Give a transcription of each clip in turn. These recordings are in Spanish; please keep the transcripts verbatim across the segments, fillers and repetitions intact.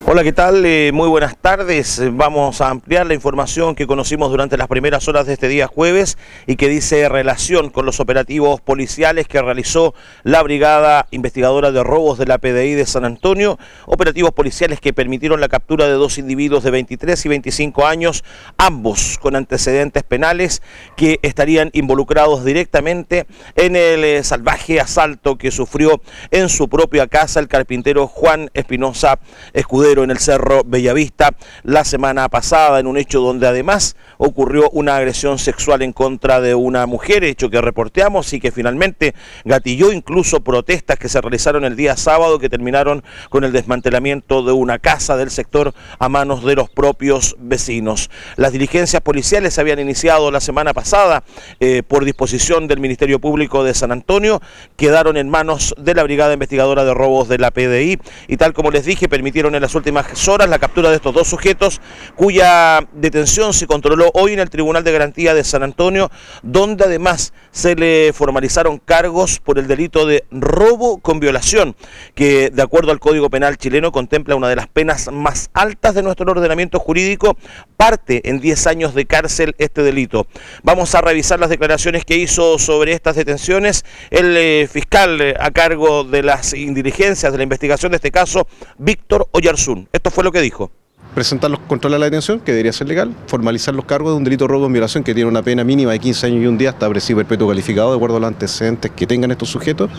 Hola, ¿qué tal? Eh, muy buenas tardes. Vamos a ampliar la información que conocimos durante las primeras horas de este día jueves y que dice relación con los operativos policiales que realizó la Brigada Investigadora de Robos de la P D I de San Antonio, operativos policiales que permitieron la captura de dos individuos de veintitrés y veinticinco años, ambos con antecedentes penales que estarían involucrados directamente en el eh, salvaje asalto que sufrió en su propia casa el carpintero Juan Espinosa Escudero en el Cerro Bellavista la semana pasada, en un hecho donde además ocurrió una agresión sexual en contra de una mujer, hecho que reporteamos y que finalmente gatilló incluso protestas que se realizaron el día sábado, que terminaron con el desmantelamiento de una casa del sector a manos de los propios vecinos. Las diligencias policiales se habían iniciado la semana pasada eh, por disposición del Ministerio Público de San Antonio, quedaron en manos de la Brigada Investigadora de Robos de la P D I y, tal como les dije, permitieron en las últimas horas la captura de estos dos sujetos, cuya detención se controló hoy en el Tribunal de Garantía de San Antonio, donde además se le formalizaron cargos por el delito de robo con violación, que de acuerdo al Código Penal chileno contempla una de las penas más altas de nuestro ordenamiento jurídico, parte en diez años de cárcel este delito. Vamos a revisar las declaraciones que hizo sobre estas detenciones el eh, fiscal eh, a cargo de las diligencias de la investigación de este caso, Víctor Oyarzún. Esto fue lo que dijo. Presentar los controles a la detención, que debería ser legal, formalizar los cargos de un delito de robo en violación que tiene una pena mínima de quince años y un día hasta presidio perpetuo calificado, de acuerdo a los antecedentes que tengan estos sujetos,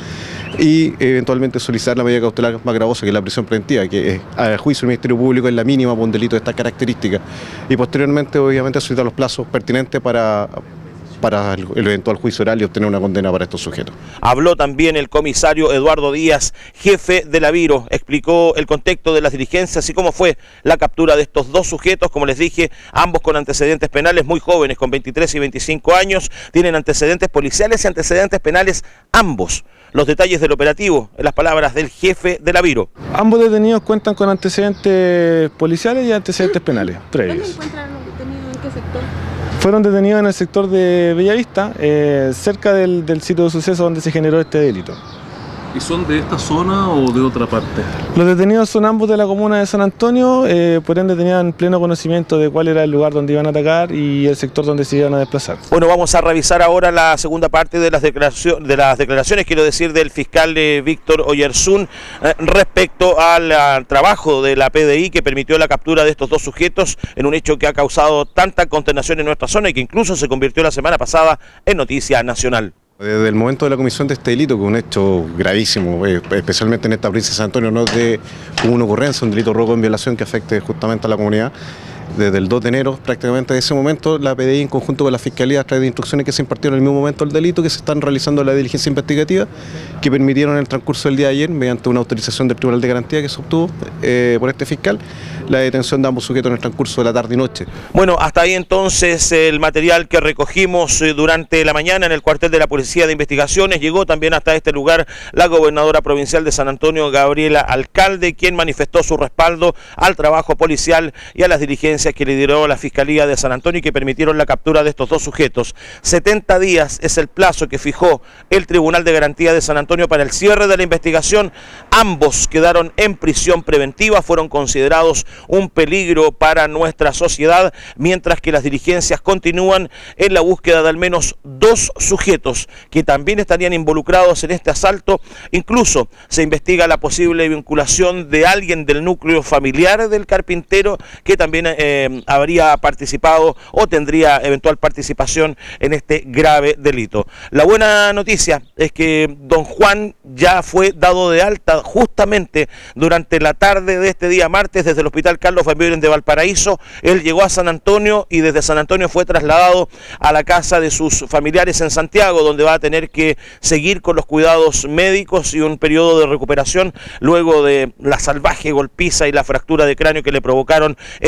y eventualmente solicitar la medida cautelar más gravosa, que es la prisión preventiva, que a juicio del Ministerio Público es la mínima por un delito de estas características, y posteriormente obviamente solicitar los plazos pertinentes para... para el eventual juicio oral y obtener una condena para estos sujetos. Habló también el comisario Eduardo Díaz, jefe de la Viro, explicó el contexto de las diligencias y cómo fue la captura de estos dos sujetos, como les dije, ambos con antecedentes penales, muy jóvenes, con veintitrés y veinticinco años, tienen antecedentes policiales y antecedentes penales ambos. Los detalles del operativo, en las palabras del jefe de la Viro. Ambos detenidos cuentan con antecedentes policiales y antecedentes penales previos. ¿Dónde encuentran los detenidos? ¿En qué sector? Fueron detenidos en el sector de Bellavista, eh, cerca del, del sitio de suceso donde se generó este delito. ¿Y son de esta zona o de otra parte? Los detenidos son ambos de la comuna de San Antonio, eh, por ende tenían pleno conocimiento de cuál era el lugar donde iban a atacar y el sector donde se iban a desplazar. Bueno, vamos a revisar ahora la segunda parte de las declaraciones, de las declaraciones quiero decir, del fiscal eh, Víctor Oyarzún eh, respecto al, al trabajo de la P D I que permitió la captura de estos dos sujetos en un hecho que ha causado tanta consternación en nuestra zona y que incluso se convirtió la semana pasada en noticia nacional. Desde el momento de la comisión de este delito, que es un hecho gravísimo, eh, especialmente en esta provincia de San Antonio, no es de una ocurrencia, un delito de robo en violación que afecte justamente a la comunidad. Desde el dos de enero, prácticamente de ese momento, la P D I en conjunto con la Fiscalía a través de instrucciones que se impartieron en el mismo momento del delito, que se están realizando la diligencia investigativa, que permitieron en el transcurso del día de ayer, mediante una autorización del Tribunal de Garantía que se obtuvo eh, por este fiscal, la detención de ambos sujetos en el transcurso de la tarde y noche. Bueno, hasta ahí entonces el material que recogimos durante la mañana en el cuartel de la Policía de Investigaciones. Llegó también hasta este lugar la gobernadora provincial de San Antonio, Gabriela Alcalde, quien manifestó su respaldo al trabajo policial y a las diligencias que lideró la Fiscalía de San Antonio y que permitieron la captura de estos dos sujetos. setenta días es el plazo que fijó el Tribunal de Garantía de San Antonio para el cierre de la investigación. Ambos quedaron en prisión preventiva, fueron considerados un peligro para nuestra sociedad, mientras que las diligencias continúan en la búsqueda de al menos dos sujetos que también estarían involucrados en este asalto. Incluso se investiga la posible vinculación de alguien del núcleo familiar del carpintero que también eh, Eh, habría participado o tendría eventual participación en este grave delito. La buena noticia es que don Juan ya fue dado de alta justamente durante la tarde de este día martes desde el Hospital Carlos Van Buren de Valparaíso. Él llegó a San Antonio y desde San Antonio fue trasladado a la casa de sus familiares en Santiago, donde va a tener que seguir con los cuidados médicos y un periodo de recuperación luego de la salvaje golpiza y la fractura de cráneo que le provocaron estos cobardes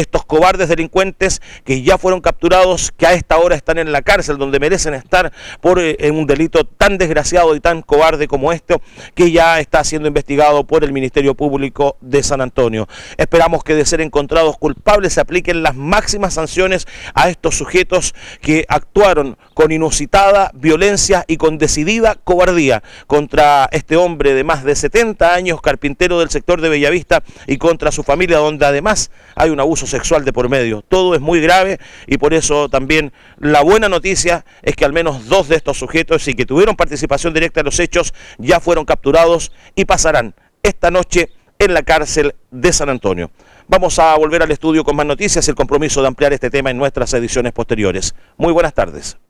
cobardes delincuentes que ya fueron capturados, que a esta hora están en la cárcel, donde merecen estar por eh, un delito tan desgraciado y tan cobarde como este, que ya está siendo investigado por el Ministerio Público de San Antonio. Esperamos que de ser encontrados culpables se apliquen las máximas sanciones a estos sujetos que actuaron con inusitada violencia y con decidida cobardía contra este hombre de más de setenta años, carpintero del sector de Bellavista, y contra su familia, donde además hay un abuso sexual de por medio. Todo es muy grave y por eso también la buena noticia es que al menos dos de estos sujetos y que tuvieron participación directa en los hechos ya fueron capturados y pasarán esta noche en la cárcel de San Antonio. Vamos a volver al estudio con más noticias y el compromiso de ampliar este tema en nuestras ediciones posteriores. Muy buenas tardes.